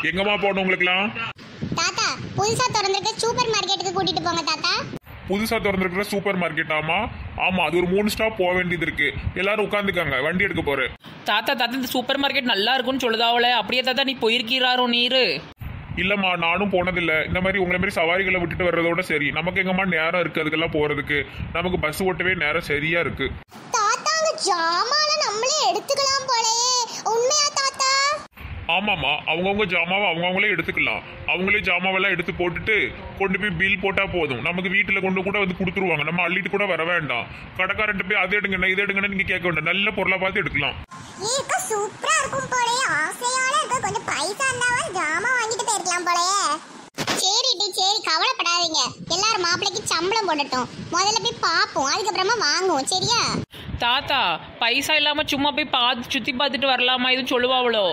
எங்கம்மா போகணும் உங்களுக்குலாம்? தாத்தா புதுசா திறந்திருக்க சூப்பர் மார்க்கெட்டுக்கு கூட்டிட்டு போங்க தாத்தா. புதுசா திறந்திருக்கிற சூப்பர் மார்க்கெட்டாமா? ஆமா, அது ஒரு 3 ஸ்டாப் போக வேண்டியது இருக்கு. எல்லாரும் உட்காந்துக்காங்க, வண்டி எடுக்க போறேன். தாத்தா இந்த சூப்பர் மார்க்கெட் நல்லா இருக்கும்னு சொல்லுதாவல, அப்படியே தாத்தா நீ போயிருக்கிறாரோ நீரு? இல்லம்மா, நானும் போனதில்ல. இந்த மாதிரி உங்களை மாதிரி சவாரிகளை விட்டுட்டு வர்றதோட சரி. நமக்கு எங்கம்மா நேரம் இருக்கு அதுக்கெல்லாம் போறதுக்கு? நமக்கு பஸ் ஓட்டவே நேரம் சரியா இருக்கு. தாத்தா அங்க ஜாமால நம்மளே எடுத்துக்கலாம் போலயே, உண்மையா தாத்தா? ஆமாம்மா, அவங்கவுங்க ஜாமாவை அவங்கவுங்களே எடுத்துக்கலாம். அவங்களே ஜாமாவெல்லாம் எடுத்து போட்டுட்டு கொண்டு போய் பில் போட்டா போதும். நமக்கு வீட்டில் கொண்டு கூட வந்து கொடுத்துருவாங்க. நம்ம அள்ளிட்டு கூட வர வேண்டாம். கடைக்காரன்ட்டு போய் அதை எடுங்கண்ணா இதை எடுங்கன்னு நீங்க கேட்க வேண்டாம். நல்ல பொருளை பார்த்து எடுக்கலாம். ஏக்கா சூப்பரா இருக்கும் போலயே, ஆசையோட இருக்கு. கொஞ்சம் பைசா இருந்தாலும் ஜாமா வாங்கிட்டு போயிருக்கலாம் போலயே. சரி டி சரி, கவலைப்படாதீங்க. எல்லாரும் மாப்பிள்ளைக்கு சம்பளம் போடட்டும். முதல்ல போய் பார்ப்போம், அதுக்கப்புறமா வாங்குவோம். சரியா? தாத்தா பைசா இல்லாம சும்மா போய் பார்த்து சுத்தி பார்த்துட்டு வரலாமா இது சொல்லுவாவளோ?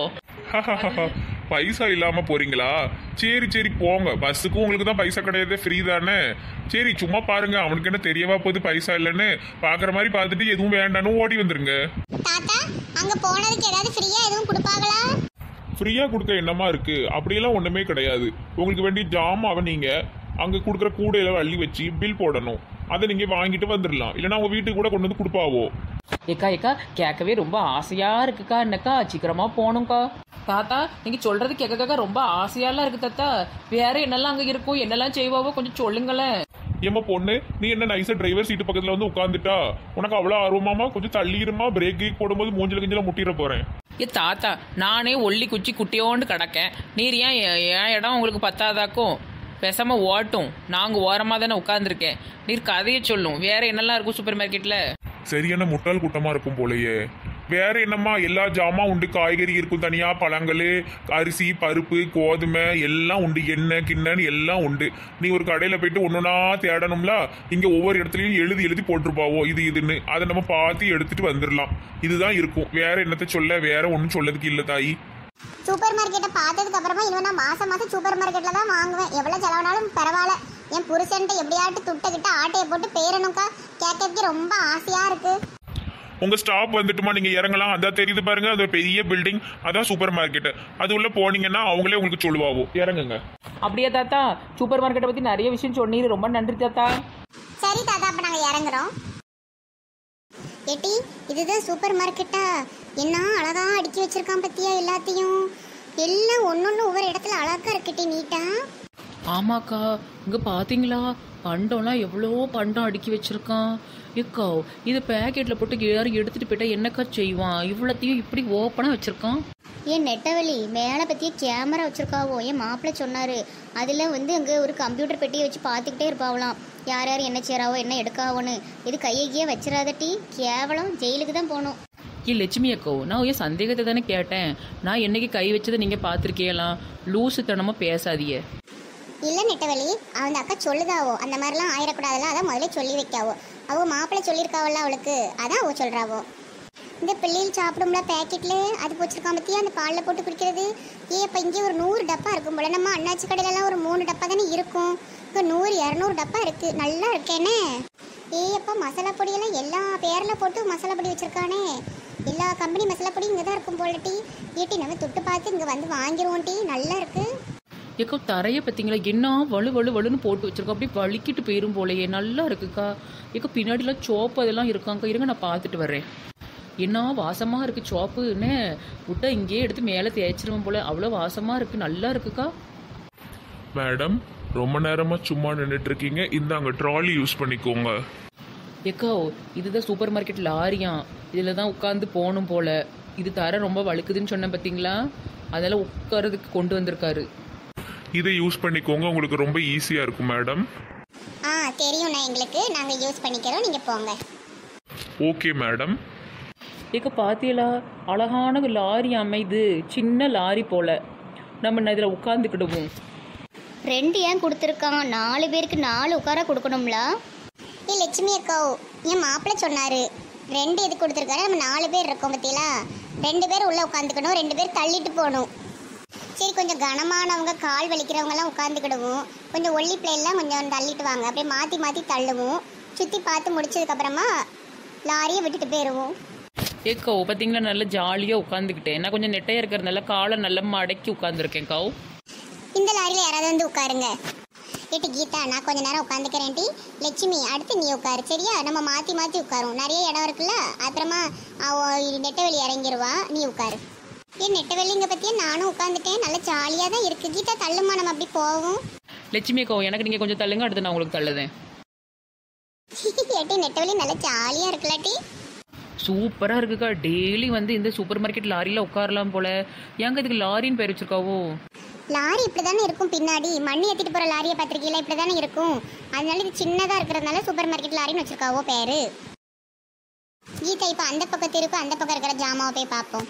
பைசா இல்லாம போறீங்களா? சரி சரி போங்க. பஸ்ஸுக்கும் உங்களுக்கு தான் பைசா கிடையாது, ஃப்ரீ தானே. சரி சும்மா பாருங்க, அவனுக்கு என்ன தெரியவா போகுது பைசா இல்லைன்னு. பாக்குற மாதிரி பார்த்துட்டு எதுவும் வேண்டான்னு ஓடி வந்துருங்க. தாத்தா அங்க போனதுக்கு ஏதாவது ஃப்ரீயா எதுவும் கொடுப்பாங்களா? ஃப்ரீயா கொடுக்க என்னமா இருக்கு? அப்படியெல்லாம் ஒண்ணுமே கிடையாது. உங்களுக்கு வேண்டிய ஜாமாவை நீங்க அங்க கொடுக்குற கூடையில அள்ளி வச்சு பில் போடணும். அதை நீங்க வாங்கிட்டு வந்துடலாம். இல்லைன்னா உங்க வீட்டுக்கு கூட கொண்டு வந்து கொடுப்பாவோ. ஏக்கா கேட்கவே ரொம்ப ஆசையா இருக்குக்கா. என்னக்கா சீக்கிரமா போகணும்க்கா. தாத்தா நீங்க சொல்றது கேட்க ரொம்ப ஆசையாலாம் இருக்கு தாத்தா. வேற என்னெல்லாம் அங்க இருக்கும், என்னெல்லாம் செய்வாவோ கொஞ்சம் சொல்லுங்களேன். ஏமா பொண்ணு, நீ என்ன நைஸா டிரைவர் சீட்டு பக்கத்துல வந்து உட்காந்துட்டா? உனக்கு அவ்வளவு ஆர்வமாமா? கொஞ்சம் தள்ளிருமா. பிரேக் போடும்போது மூஞ்சில கிஞ்சில முட்டிட போறேன். ஏ தாத்தா நானே ஒல்லி குச்சி குட்டியோண்டு கிடக்கேன். நீர் ஏன் என் இடம் உங்களுக்கு பத்தாதாக்கும்? பேசாம ஓட்டும். நாங்க ஓரமா தானே உட்காந்துருக்கேன். நீர் கதையை சொல்லும். வேற என்னெல்லாம் இருக்கும் சூப்பர் மார்க்கெட்ல? சரியான முட்டாள் கூட்டமா இருக்கும் போலயே. வேற என்னம்மா, எல்லா ஜாமான் உண்டு. காய்கறி இருக்கும் தனியா, பழங்கள், அரிசி, பருப்பு, கோதுமை எல்லாம் உண்டு. எண்ணெய் கிண்ணன்னு எல்லாம் உண்டு. நீ ஒரு கடையில போயிட்டு ஒன்னொன்னா தேடணும்ல. இங்க ஒவ்வொரு இடத்துலயும் எழுதி போட்டிருப்பாவோ இது இதுன்னு. அதை நம்ம பார்த்து எடுத்துட்டு வந்துடலாம். இதுதான் இருக்கும். வேற என்னத்தை சொல்ல? வேற ஒன்னும் சொல்லதுக்கு இல்ல தாயி. சூப்பர் மார்க்கெட்டை பார்த்ததுக்கு அப்புறமா இனிமே நான் மாசம் சூப்பர் மார்க்கெட்ல தான் வாங்குவேன். எவ்வளவு செலவானாலும் பரவாயில்ல. என் புருஷன்ட்ட எப்படியாட்டு துட்டகிட்ட ஆட்டையை போட்டு பேரணும்க்கா. கேட்கறதுக்கு ரொம்ப ஆசையா இருக்கு. உங்க ஸ்டாப் வந்துட்டுமா, நீங்க இறங்கலாம். அதான் தெரியுது பாருங்க, அது ஒரு பெரிய பில்டிங். அதான் சூப்பர் மார்க்கெட். அது உள்ள போனீங்கன்னா அவங்களே உங்களுக்கு சொல்லுவாவோ. இறங்குங்க. அப்படியே தாத்தா சூப்பர் மார்க்கெட்டை பத்தி நிறைய விஷயம் சொன்னீங்க. ரொம்ப நன்றி தாத்தா. சரி தாத்தா, அப்ப நாங்க இறங்குறோம். ஏட்டி இதுதான் சூப்பர் மார்க்கெட்டா? என்ன அழகா அடுக்கி வச்சிருக்கான் பத்தியா எல்லாத்தையும். எல்லாம் ஒன்னொன்னு ஒவ்வொரு இடத்துல அழகா இருக்கட்டி நீட்டா. ஆமாக்கா இங்க பாத்தீங்களா? பண்டம்லாம் எவ்வளோ பண்டம் அடுக்கி வச்சிருக்கான். ஏக்கா இது பேக்கெட்ல போட்டு யாரும் எடுத்துட்டு போயிட்டா என்னக்கா செய்வான்? இவ்வளோத்தையும் இப்படி ஓப்பனா வச்சிருக்கான். ஏன் நெட்டவழி மேலே பற்றிய கேமரா வச்சுருக்காவோ? என் மாப்பிள்ளை சொன்னார். அதில் அங்கே ஒரு கம்ப்யூட்டர் பெட்டியை வச்சு பார்த்துக்கிட்டே இருப்பாவலாம். யார் யார் என்ன செய்கிறாவோ என்ன எடுக்காவோன்னு. இது கையையே வச்சிடாதட்டி, கேவலம், ஜெயிலுக்கு தான் போகணும். ஏ லட்சுமி அக்கோ, நான் ஏன் சந்தேகத்தை தானே கேட்டேன். நான் என்னைக்கு கை வச்சதை நீங்கள் பார்த்துருக்கீங்களாம். லூசுத்தனமாக பேசாதீங்க. இல்லை நெட்டவழி, அந்த அக்கா சொல்லுதாவோ அந்த மாதிரிலாம் ஆயிடக்கூடாதுல. அதான் முதல்ல சொல்லி வைக்காவோ. அவள் மாப்பிள்ளை சொல்லியிருக்காவல்ல அவளுக்கு, அதான் அவள் சொல்கிறாவோ. இந்த பிள்ளைகள் சாப்பிடும்ல பேக்கெட்ல அது போச்சிருக்கான் பத்தியா, அந்த பாலில் போட்டு குடிக்கிறது. அப்போ இங்கே ஒரு 100 டப்பா இருக்கும் போல. நம்ம அண்ணாச்சி கடையிலலாம் ஒரு 3 டப்பா தானே இருக்கும். இப்போ 100-200 டப்பா இருக்கு. நல்லா இருக்கேனே. அப்போ மசாலா பொடியெல்லாம் எல்லா பேரில் போட்டு மசாலா பொடி வச்சிருக்கானே. எல்லா கம்பெனி மசாலா பொடி இங்கே தான் இருக்கும் போல டி. ஏட்டி நம்ம தொட்டு பார்த்து இங்கே வந்து வாங்கிடுவோம் டி. நல்லா இருக்கு. ஏக்கா தரையை பார்த்தீங்களா? என்ன வலுன்னு போட்டு வச்சிருக்கோம். அப்படி வலிக்கிட்டு போயிரும் போலையே. நல்லா இருக்குக்கா. ஏக்கா பின்னாடிலாம் சோப்பு அதெல்லாம் இருக்காங்க்கா. இருங்க நான் பார்த்துட்டு வர்றேன். என்ன வாசமாக இருக்குது சோப்புன்னு. விட்டா இங்கேயே எடுத்து மேலே தேய்ச்சிருவோம் போல. அவ்வளோ வாசமாக இருக்குது. நல்லா இருக்குக்கா. மேடம், ரொம்ப நேரமா சும்மா நின்றுட்டு இருக்கீங்க. இந்தாங்க ட்ராலி யூஸ் பண்ணிக்கோங்க. ஏக்கா இதுதான் சூப்பர் மார்க்கெட் லாரியாம். இதில் தான் உட்காந்து போகணும் போல. இது தர ரொம்ப வழுக்குதுன்னு சொன்னேன் பார்த்தீங்களா? அதெல்லாம் உட்காரதுக்கு கொண்டு வந்திருக்காரு. இதை யூஸ் பண்ணிக்கோங்க, உங்களுக்கு ரொம்ப ஈஸியா இருக்கும் மேடம். தெரியும்ண்ணா எங்களுக்கு. நாங்கள் யூஸ் பண்ணிக்கிறோம், நீங்கள் போங்க. Okay madam. ஏக்கா பார்த்தீங்களா? அழகான லாரி அமைது. சின்ன லாரி போல. நம்ம இதில் உட்காந்துக்கிடுவோம். 2 ஏன் கொடுத்துருக்கான்? 4 பேருக்கு 4 உட்கார கொடுக்கணும்ல. லட்சுமி அக்கா, என் மாப்பிள்ளை சொன்னார் 2 எது கொடுத்துருக்காரு. நம்ம 4 பேர் இருக்கோம் பத்தியலா. 2 பேர் உள்ளே உட்காந்துக்கணும், 2 பேர் தள்ளிட்டு போகணும். சரி, கொஞ்சம் கனமானவங்க கால் வலிக்கிறவங்கலாம் உட்காந்துக்கிடுவோம். கொஞ்சம் ஒல்லி பிள்ளைலாம் கொஞ்சம் தள்ளிட்டு வாங்க. அப்படியே மாற்றி மாற்றி தள்ளுவோம். சுற்றி பார்த்து முடிச்சதுக்கப்புறமா லாரியை விட்டுட்டு போயிடுவோம். ஏக்கோ பார்த்தீங்களா நல்லா ஜாலியாக உட்காந்துக்கிட்டேன். நான் கொஞ்சம் நெட்டையாக இருக்கிறதுனால காலை நல்லா மடக்கி உட்காந்துருக்கேன் கவு. இந்த லாரியில் யாராவது வந்து உட்காருங்க. ஏட்டி கீதா, நான் கொஞ்ச நேரம் உட்காந்துக்கிறேன். டி லட்சுமி, அடுத்து நீ உட்காரு சரியா? நம்ம மாற்றி மாற்றி உட்காரும், நிறைய இடம் இருக்குல்ல. அப்புறமா நெட்டவெளி இறங்கிடுவா, நீ உட்காரு. ஏன் நெட்டவெளிங்க பற்றியே நானும் உட்காந்துட்டேன், நல்லா ஜாலியாக தான் இருக்குது. கீதா தள்ளுமா, நம்ம அப்படி போவோம். லட்சுமி அக்கோ எனக்கு நீங்கள் கொஞ்சம் தள்ளுங்க, அடுத்து நான் உங்களுக்கு தள்ளுதேன். ஏட்டி நெட்டவெளி நல்லா ஜாலியாக இருக்குல்லாட்டி? சூப்பராக இருக்குக்கா. டெய்லி வந்து இந்த சூப்பர் மார்க்கெட் லாரியில் உட்காரலாம் போல. ஏங்க இதுக்கு லாரின்னு பேர் வச்சிருக்காவோ? லாரி இப்படி தானே இருக்கும், பின்னாடி மண்ணி ஏற்றிட்டு போகிற லாரியை பார்த்துருக்கீங்களா? இப்படி தானே இருக்கும். அதனால இது சின்னதாக இருக்கிறதுனால சூப்பர் மார்க்கெட் லாரின்னு வச்சிருக்காவோ பேர். கீதா, இப்போ அந்த பக்கத்து இருக்கும், அந்த பக்கம் இருக்கிற ஜாமாவை போய் பார்ப்போம்.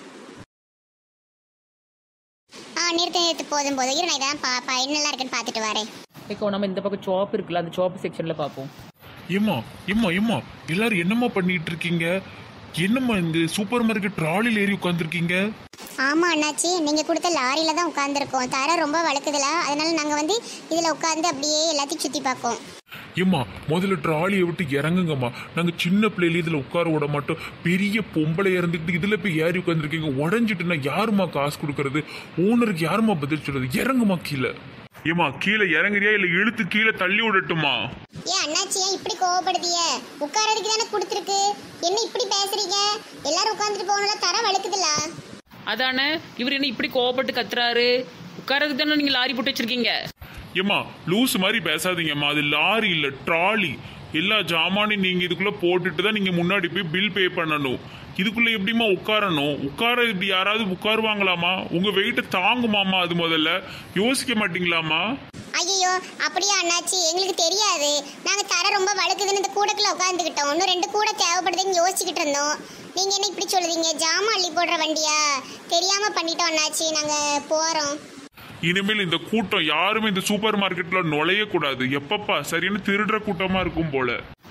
நிறுத்து போதும் போதும் இரு, நான் இதான் பாப்பா என்னெல்லாம் இருக்குன்னு பார்த்துட்டு வரேன். ஏக்கோ நம்ம இந்த பக்கம் ஷாப் இருக்குல்ல, அந்த ஷாப் செக்ஷனில் பார்ப்போம். ஏம்மா ஏம்மா ஏம்மா எல்லாரும் என்னம்மா பண்ணிட்டு இருக்கீங்க? என்னம்மா இந்த சூப்பர் மார்க்கெட் ட்ராலியில் ஏறி உட்காந்துருக்கீங்க? ஆமாம் அண்ணாச்சி, நீங்கள் கொடுத்த லாரியில் தான் உட்காந்துருக்கோம். தர ரொம்ப வழுக்குதுல, அதனால நாங்கள் வந்து இதில் உட்காந்து அப்படியே எல்லாத்தையும் சுற்றி பார்க்கோம். ஏம்மா முதல்ல ட்ராலியை விட்டு இறங்குங்கம்மா. நாங்கள் சின்ன பிள்ளையில இதில் உட்கார விட மாட்டோம். பெரிய பொம்பளை இறந்துக்கிட்டு இதில் போய் ஏறி உட்காந்துருக்கீங்க. உடஞ்சிட்டுனா யாருமா காசு கொடுக்கறது? ஓனருக்கு யாருமா பதில் சொல்றது? இறங்குமா கீழே. ஏம்மா கீழே இறங்குறியா இல்லை இழுத்து கீழே தள்ளி விடட்டுமா? ஏன் அண்ணாச்சி ஏன் இப்படி கோவப்படுதிய? உட்காரதுக்கு தானே கொடுத்துருக்கு, என்ன இப்படி பேசுறீங்க? எல்லாரும் உட்காந்துட்டு போகணும்ல, தர வழுக்குதுல. அதானே இவர் என்ன இப்படி கோவப்பட்டு கத்துறாரு? உட்காரதுக்கு தானே நீங்கள் லாரி போட்டு வச்சிருக்கீங்க. ஏம்மா லூஸ் மாதிரி பேசாதீங்கம்மா. அது லாரி இல்லை, ட்ராலி. எல்லா ஜாமானையும் நீங்கள் இதுக்குள்ளே போட்டுட்டு தான் நீங்கள் முன்னாடி போய் பில் பே பண்ணணும். இதுக்குள்ளே எப்படிம்மா உட்காரணும்? உட்கார இப்படி யாராவது உட்காருவாங்களாமா? உங்கள் வெயிட்டை தாங்குமாம்மா? அது முதல்ல யோசிக்க மாட்டீங்களாம்மா? ஐயோ அப்படியா அண்ணாச்சி, எங்களுக்கு தெரியாது. நாங்கள் தர ரொம்ப வழுக்குதுன்னு இந்த கூடக்குள்ள உட்காந்துக்கிட்டோம். இன்னும் 2 கூட தேவைப்படுதுன்னு யோசிச்சுக்கிட்டு இருந்தோம். நீங்கள் என்ன இப்படி சொல்லுதீங்க? ஜாமான் அள்ளி போடுற வண்டியா? தெரியாமல் பண்ணிட்டோம் அண்ணாச்சி, நாங்கள் போகிறோம். இனிமேல் இந்த கூட்டம் யாருமே இந்த சூப்பர் மார்க்கெட்ல நுழையக்கூடாது. எப்பப்பா சரியான திருடுற கூட்டமா இருக்கும் போல.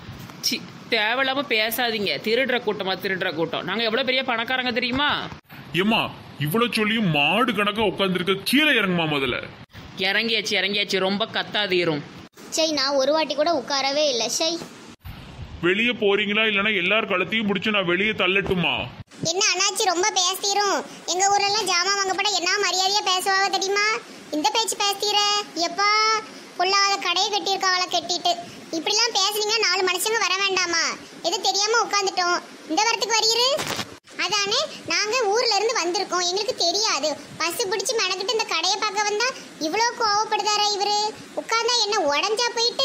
சி தேவையில்லாமல் பேசாதீங்க. திருடுற கூட்டமா திருடுற கூட்டம்? நாங்கள் எவ்வளோ பெரிய பணக்காரங்க தெரியுமா? ஏம்மா இவ்வளவு சொல்லியும் மாடு கணக்கா உட்காந்துருக்க, கீழே இறங்குமா முதல்ல. இறங்கியாச்சு ரொம்ப கத்தாதீரும். சரி, நான் ஒரு வாட்டி கூட உட்காரவே இல்லை. சரி, வெளியே போறீங்களா இல்லைன்னா எல்லார் கழுத்தையும் பிடிச்சி நான் வெளியே தள்ளட்டுமா? என்ன அண்ணாச்சி ரொம்ப பேசிரும்? எங்க ஊர்லாம் ஜாமான் வாங்கப்பட என்ன மரியாதையா பேசுவாங்க தெரியுமா? இந்த பேச்சு பேசுற எப்பா? பொல்லாத கடையை கட்டியிருக்காவளை கட்டிட்டு இப்படிலாம் பேசுனீங்கன்னா 4 மனுஷங்க வர வேண்டாமா? எது தெரியாம உட்காந்துட்டோம், இந்த வரத்துக்கு வரீரு? அதானே, நாங்க ஊர்ல இருந்து வந்திருக்கோம், எங்களுக்கு தெரியாது. பஸ் பிடிச்சி மெனக்கிட்டு இந்த கடையை பார்க்க வந்தா இவ்வளோ கோவப்படுதாரா இவரு? உட்கார்ந்தா என்ன உடஞ்சா போயிட்டு?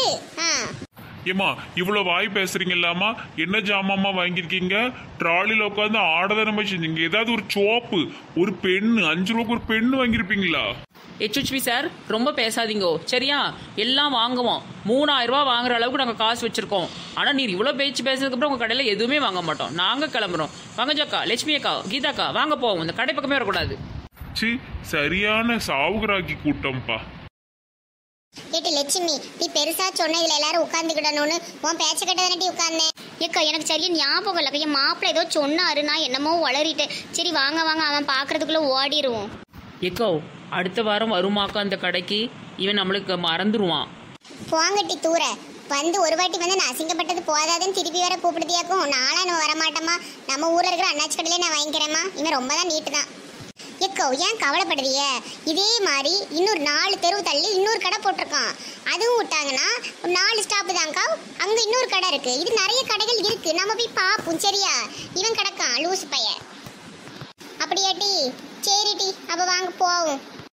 ஏம்மா இவ்வளவு வாய் பேசுறீங்கல்லாமா? என்ன ஜாமாமா வாங்கியிருக்கீங்க? ட்ராலியில் உட்காந்து ஆடதானமா செஞ்சீங்க. ஏதாவது ஒரு சோப்பு, ஒரு பெண்ணு, 5 ரூபாய்க்கு ஒரு பெண்ணு வாங்கியிருப்பீங்களா? HHP சார் ரொம்ப பேசாதீங்கோ சரியா? எல்லாம் வாங்குவோம். 3000 ரூபா வாங்குற அளவுக்கு நாங்கள் காசு வச்சிருக்கோம். ஆனால் நீர் இவ்வளோ பேச்சு பேசுறதுக்கப்புறம் உங்கள் கடையில் எதுவுமே வாங்க மாட்டோம். நாங்கள் கிளம்புறோம். வாங்கஜாக்கா, லட்சுமி அக்கா, கீதாக்கா வாங்க போவோம். இந்த கடை பக்கமே வரக்கூடாது. சி சரியான சாவுகராக்கி கூட்டம்ப்பா. ஏட்டி லட்சுமி, நீ பெருசா சொன்ன இதுல எல்லாரும் உட்காந்துக்கிடணும்னு உன் பேச்ச கட்டதானே உட்கார்ந்தேன். ஏக்கா எனக்கு சரியா ஞாபகம் இல்லை. என் மாப்பிள்ளை ஏதோ சொன்னாரு, நான் என்னமோ வளரிட்டேன். சரி வாங்க வாங்க, அவன் பார்க்கறதுக்குள்ள ஓடிடுவோம். ஏக்கோ அடுத்த வாரம் வருமாக்கா அந்த கடைக்கு? இவன் நம்மளுக்கு மறந்துடுவான். போங்கட்டி தூர வந்து ஒரு வாட்டி வந்து நான் அசிங்கப்பட்டது போதாதுன்னு திருப்பி வேற கூப்பிடுதியாக்கும். நாளா நம்ம வரமாட்டோமா? நம்ம ஊர்ல இருக்கிற அண்ணாச்சி கடையிலே நான் வாங்கிக்கிறேம்மா. இவன் ரொம்ப தான் நீட்டு தான். எக்கோ ஏன் கவலைப்படுறிய? இதே மாதிரி இன்னொரு 4 தெருவு தள்ளி இன்னொரு கடை போட்டிருக்கான். அதுவும் விட்டாங்கன்னா 4 ஸ்டாப்பு தான்க்கா. அங்கே இன்னொரு கடை இருக்கு. இது நிறைய கடைகள் இருக்கு, நம்ம போய் பார்ப்போம் சரியா? இவன் கிடக்கான் லூசு பையன். அப்படியாட்டி? சரிட்டி, அப்போ வாங்க போவோம்.